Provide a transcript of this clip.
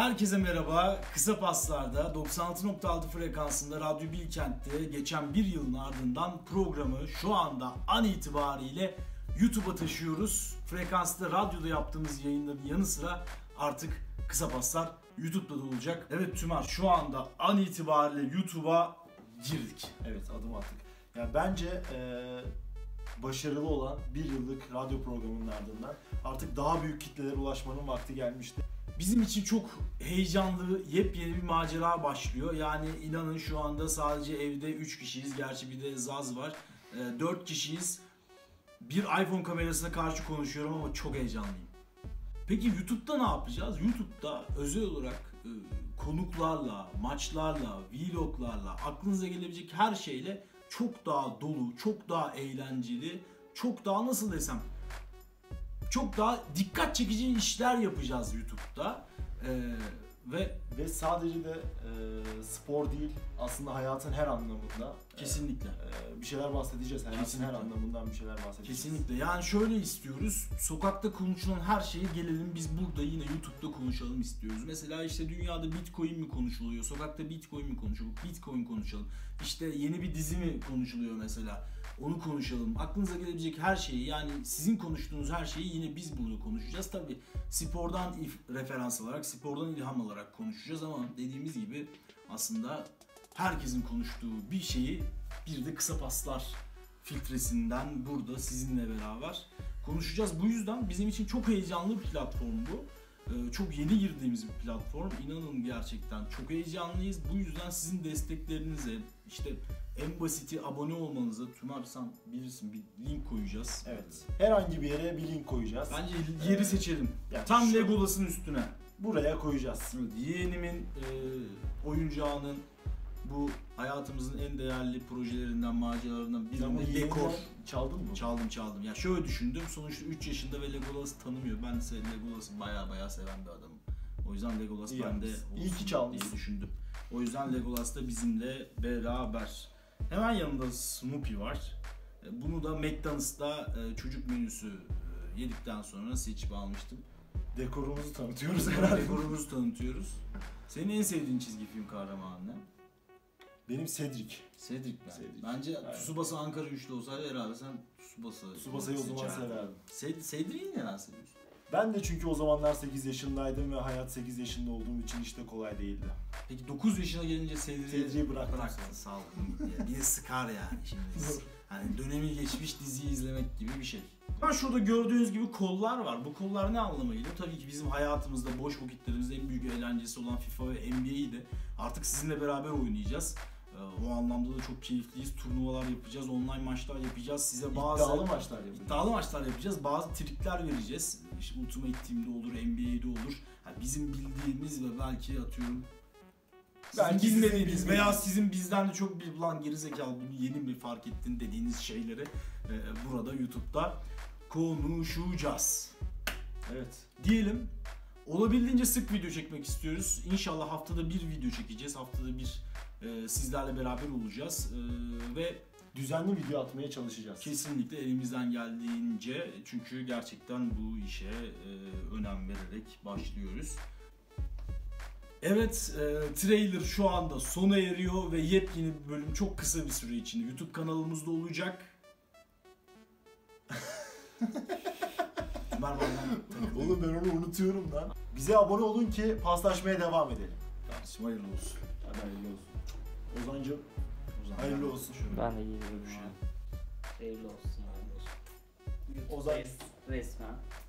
Herkese merhaba. Kısa Paslar'da 96.6 frekansında Radyo Bilkent'te geçen bir yılın ardından programı şu anda an itibariyle YouTube'a taşıyoruz. Frekansta radyoda yaptığımız yayınların yanı sıra artık Kısa Paslar YouTube'da da olacak. Evet Tümer, şu anda an itibariyle YouTube'a girdik. Evet, adım attık. Yani bence başarılı olan bir yıllık radyo programının ardından artık daha büyük kitlelere ulaşmanın vakti gelmişti. Bizim için çok heyecanlı, yepyeni bir macera başlıyor. Yani inanın şu anda sadece evde 3 kişiyiz. Gerçi bir de Zaz var. 4 kişiyiz. Bir iPhone kamerasına karşı konuşuyorum ama çok heyecanlıyım. Peki YouTube'da ne yapacağız? YouTube'da özel olarak konuklarla, maçlarla, vloglarla, aklınıza gelebilecek her şeyle çok daha dolu, çok daha eğlenceli, çok daha nasıl desem, çok daha dikkat çekici işler yapacağız YouTube'da. Ve sadece de spor değil, aslında hayatın her anlamında kesinlikle bir şeyler bahsedeceğiz. Hayatın kesinlikle her anlamından bir şeyler bahsedeceğiz. Kesinlikle. Yani şöyle istiyoruz. Sokakta konuşulan her şeyi gelelim biz burada yine YouTube'da konuşalım istiyoruz. Mesela işte dünyada Bitcoin mi konuşuluyor? Sokakta Bitcoin mi konuşuluyor? Bitcoin konuşalım. İşte yeni bir dizi mi konuşuluyor mesela? Onu konuşalım. Aklınıza gelebilecek her şeyi, yani sizin konuştuğunuz her şeyi yine biz burada konuşacağız. Tabii spordan referans alarak, spordan ilham alarak konuşacağız ama dediğimiz gibi aslında herkesin konuştuğu bir şeyi bir de Kısa Paslar filtresinden burada sizinle beraber konuşacağız. Bu yüzden bizim için çok heyecanlı bir platform bu. Çok yeni girdiğimiz bir platform. İnanın gerçekten çok heyecanlıyız. Bu yüzden sizin desteklerinize, işte en basiti abone olmanıza, Tümer sen bilirsin, bir link koyacağız. Evet. Herhangi bir yere bir link koyacağız. Bence yeri seçelim. Yani tam Legolas'ın üstüne. Buraya koyacağız. Yeğenimin oyuncağının, bu hayatımızın en değerli projelerinden, maceralarından birinde dekor. Çaldın mı? Çaldım. Ya şöyle düşündüm. Sonuçta 3 yaşında ve Legolas'ı tanımıyor. Ben ise Legolas'ı baya seven bir adamım. O yüzden Legolas bende olsun diye düşündüm. O yüzden Legolas da bizimle beraber. Hemen yanında Snoopy var. Bunu da McDonald's'ta çocuk menüsü yedikten sonra seçip almıştım. Dekorumuzu tanıtıyoruz herhalde. Dekorumuzu tanıtıyoruz. Senin en sevdiğin çizgi film kahramanı ne? Benim Cedric. Cedric. Bence Tsubasa Ankara güçlü olsaydı herhalde sen Tsubasa'yı o zaman severdim. Cedric'i neden seviyorsun? Ben de çünkü o zamanlar 8 yaşındaydım ve hayat 8 yaşında olduğum için işte kolay değildi. Peki 9 yaşına gelince Cedric'i bıraktın, sağ ol. Bir de sıkar yani şimdi. Hani dönemi geçmiş diziyi izlemek gibi bir şey. Ama şurada gördüğünüz gibi kollar var. Bu kollar ne anlama geliyor? Tabii ki bizim hayatımızda, boş vakitlerimizde en büyük eğlencesi olan FIFA ve NBA'yi de artık sizinle beraber oynayacağız. O anlamda da çok keyifliyiz. Turnuvalar yapacağız, online maçlar yapacağız. Size bazı iddialı maçlar yapacağız. Bazı trikler vereceğiz. İşte Ultimate Team'de olur, NBA'de olur. Yani bizim bildiğimiz ve belki atıyorum sizin bilmediğiniz veya sizin bizden de çok bir lan gerizekalı bunu yeni mi fark ettin dediğiniz şeyleri burada YouTube'da konuşacağız. Evet. Diyelim. Olabildiğince sık video çekmek istiyoruz. İnşallah haftada bir video çekeceğiz. Haftada bir sizlerle beraber olacağız. Ve düzenli video atmaya çalışacağız. Kesinlikle elimizden geldiğince, çünkü gerçekten bu işe önem vererek başlıyoruz. Evet, trailer şu anda sona eriyor ve yepyeni bir bölüm çok kısa bir süre içinde YouTube kanalımızda olacak. Oğlum ben onu unutuyorum lan. Bize abone olun ki paslaşmaya devam edelim. Kardeşim hayırlı olsun. Hadi hayırlı olsun. Ozancığım hayırlı olsun. Ben de geliyorum. Şey. Hayırlı olsun. Ozan Resmen.